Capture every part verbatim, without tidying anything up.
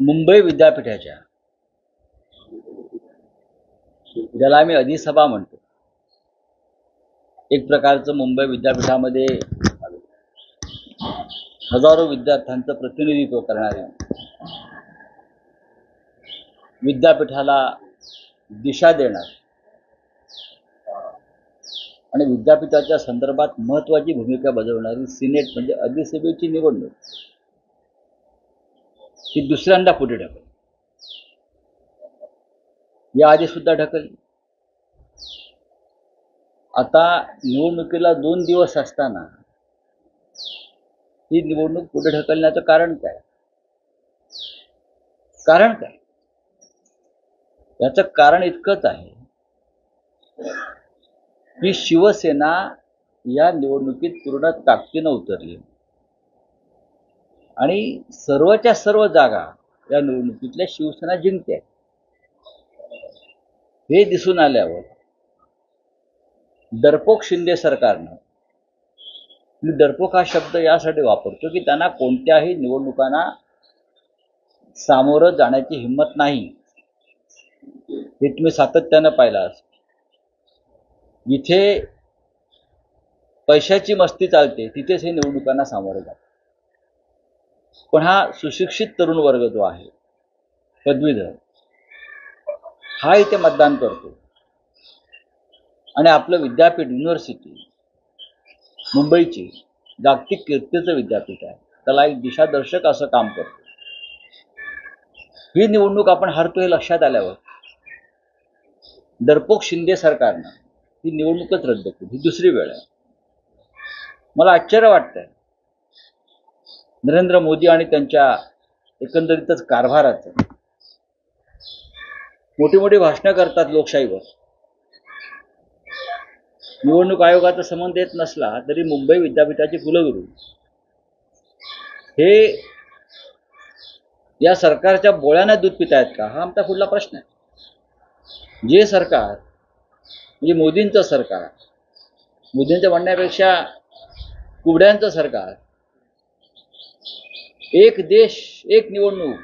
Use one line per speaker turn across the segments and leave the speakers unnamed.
मुंबई विद्यापीठाच्या ज्याला आम्ही अधिसभा म्हणतो, एक प्रकारचं मुंबई विद्यापीठामध्ये हजारो विद्यार्थ्यांचं प्रतिनिधित्व करणारे, विद्यापीठाला दिशा देणार आणि विद्यापीठाच्या संदर्भात महत्त्वाची भूमिका बजावणारी सिनेट म्हणजे अधिसभेची निवडणूक ही दुसऱ्यांदा पुढे ढकलली. याआधी सुद्धा ढकलली. आता निवडणुकीला दोन दिवस असताना ही निवडणूक पुढे ढकलण्याचं कारण काय? कारण काय? याचं कारण इतकंच आहे की शिवसेना या निवडणुकीत पूर्ण ताकदीनं उतरली आणि सर्वच्या सर्व जागा या निवडणुकीतल्या शिवसेना जिंकते. हे दिसून आल्यावर डरपोक शिंदे सरकारनं, मी डरपोक हा शब्द यासाठी वापरतो की त्यांना कोणत्याही निवडणुकांना सामोरं जाण्याची हिंमत नाही. हे तुम्ही सातत्यानं पाहिलं असेल. जिथे पैशाची मस्ती चालते तिथेच हे निवडणुकांना सामोरे जातात. पण हा सुशिक्षित तरुण वर्ग जो आहे, पदवीधर, हा इथे मतदान करतो आणि आपलं विद्यापीठ, युनिव्हर्सिटी, मुंबईची जागतिक कीर्तीचं विद्यापीठ आहे, त्याला एक दिशादर्शक असं काम करतो. ही निवडणूक आपण हरतो हे लक्षात आल्यावर डरपोक शिंदे सरकारनं ही निवडणूकच रद्द केली. ही दुसरी वेळ आहे. मला आश्चर्य वाटतंय नरेंद्र मोदी आणि त्यांच्या एकंदरीतच कारभाराचं. मोठी मोठी भाषणं करतात लोकशाहीवर. निवडणूक आयोगाचा संबंध येत नसला तरी मुंबई विद्यापीठाचे कुलगुरू हे या सरकारच्या बोळ्याने दूध पित आहेत का, हा आमचा पुढला प्रश्न आहे. जे सरकार म्हणजे मोदींचं सरकार, मोदींचं म्हणण्यापेक्षा कुबड्यांचं सरकार, एक देश एक निवडणूक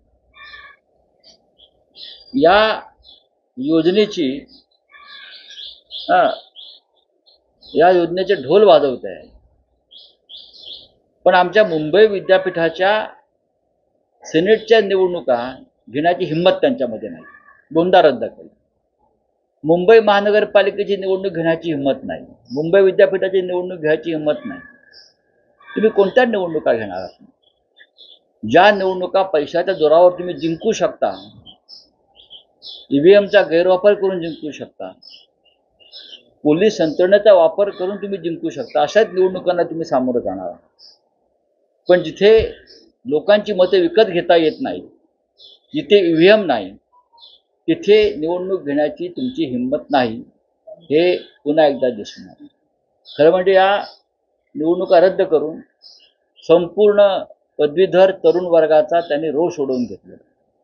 या योजनेची या योजनेचे ढोल वाजवत आहे. पण आमच्या मुंबई विद्यापीठाच्या सिनेटच्या निवडणुका घेण्याची हिंमत त्यांच्यामध्ये नाही. दोनदा रद्द केली. मुंबई महानगरपालिकेची निवडणूक घेण्याची हिंमत नाही. मुंबई विद्यापीठाची निवडणूक घ्यायची हिंमत नाही. तुम्ही कोणत्या निवडणुका घेणार आहात? ज्या निवडणुका पैशाच्या जोरावर तुम्ही जिंकू शकता, ईव्हीएमचा गैरवापर करून जिंकू शकता, पोलीस यंत्रणेचा वापर करून तुम्ही जिंकू शकता, अशाच निवडणुकांना तुम्ही सामोरं जाणार आहात. पण जिथे लोकांची मते विकत घेता येत नाही, जिथे ईव्हीएम नाही, तिथे निवडणूक घेण्याची तुमची हिंमत नाही. हे पुन्हा एकदा दिसून आलं. खरं म्हणजे या निवडणुका रद्द करून संपूर्ण पदवीधर तरुण वर्गाचा त्यांनी रोष ओढवून घेतला,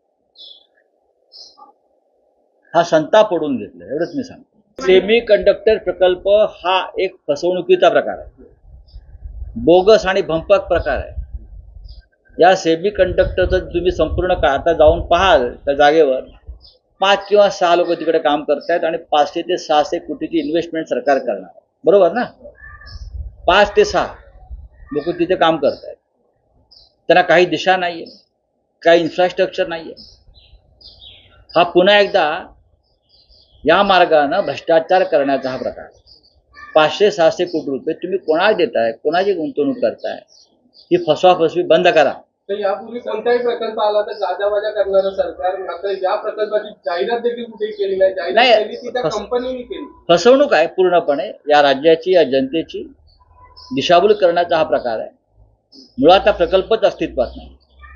हा संताप ओढवून घेतला, एवढंच मी सांगतो. सेमी कंडक्टर प्रकल्प हा एक फसवणुकीचा प्रकार आहे, बोगस आणि भंपक प्रकार आहे. या सेमी कंडक्टरचं तुम्ही संपूर्ण का आता जाऊन पाहाल त्या जागेवर पाच किंवा सहा लोक तिकडे काम करतायत आणि पाचशे ते सहाशे कोटीची इन्व्हेस्टमेंट सरकार करणार, बरोबर ना? पाच ते सहा लोक तिथे काम करतायत. त्यांना काही दिशा नाहीये, काही इन्फ्रास्ट्रक्चर नाहीये. हा पुन्हा एकदा या मार्गानं भ्रष्टाचार करण्याचा हा प्रकार. पाचशे सहाशे कोटी रुपये तुम्ही कोणाला देताय, कोणाची गुंतवणूक करताय, ही फसवाफसवी बंद करा.
तर यापूर्वी कोणताही प्रकल्प आला तर गाजावाजा करणारं सरकार, मात्र या प्रकल्पाची जाहिरात देखील कुठेही केली नाही. जाहिरात केली ती त्या कंपनीने केली.
फसवणूक आहे पूर्णपणे या राज्याची, या जनतेची दिशाभूल करण्याचा हा प्रकार आहे. मुळात हा प्रकल्पच अस्तित्वात नाही.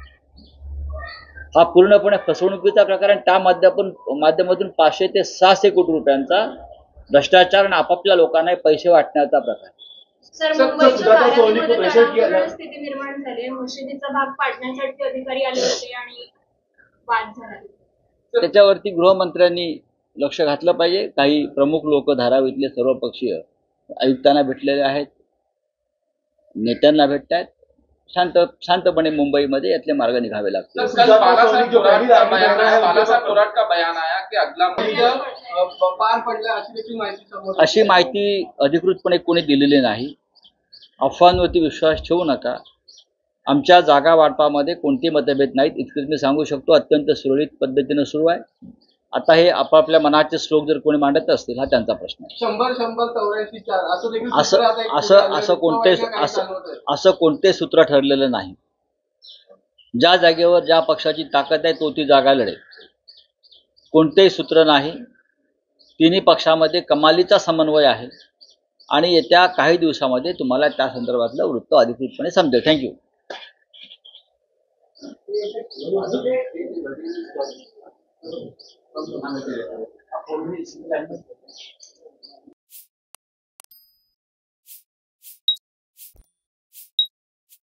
हा पूर्णपणे फसवणुकीचा प्रकार आणि त्या माध्यमातून माध्यमातून पाचशे ते सहाशे कोटी रुपयांचा भ्रष्टाचार आणि आपापल्या लोकांना पैसे वाटण्याचा प्रकार.
सर, मुंबईच्या बारामतीमध्ये स्थिती निर्माण झाली. मशिदीचा भाग पाडण्यासाठी अधिकारी आले होते आणि वाद झाला.
त्याच्यावरती गृहमंत्र्यांनी लक्ष घातलं पाहिजे. काही प्रमुख लोक धारावीतले सर्वपक्षीय आयुक्तांना भेटलेले आहेत, नेत्यांना भेटत आहेत, शांत शांतपणे मुंबईमध्ये यातले मार्ग निघावे लागतील.
सर, कल बालासाहेब थोरात का बयान आया बालासाहेब थोरात का बयान आया की अदला बदल पार पडला अशी देखील माहिती समोर आली.
अशी माहिती अधिकृतपणे कोणी दिलेली नाही. अफवांवरती विश्वास ठेवू नका. आमच्या जागा वाटपामध्ये कोणते मतभेद नाहीत इतकंच मी सांगू शकतो. अत्यंत सुरळीत पद्धतीनं सुरू आहे. आता हे आपापल्या मनाचे श्लोक जर कोणी मांडत असतील हा त्यांचा प्रश्न आहे.
शंभर शंभर चौऱ्याऐंशी चार असं देखील
असं
सूत्र आता एक
असं
पुढे आलंय.
असं कोणते
काही
असं
चालवत आहे.
असं कोणते सूत्र ठरलेलं नाही. ज्या जागेवर ज्या पक्षाची ताकद आहे तो ती जागा लढेल. कोणतेही सूत्र नाही. तिन्ही पक्षामध्ये कमालीचा समन्वय आहे आणि येत्या काही दिवसामध्ये तुम्हाला त्या संदर्भातलं वृत्त अधिकृतपणे समजेल. थँक्यू.